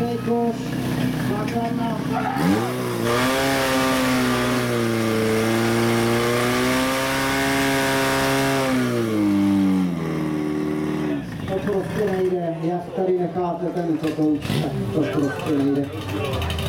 levej koš, základna. To prostě nejde, jak tady necháte ten kotouč, tak to prostě nejde.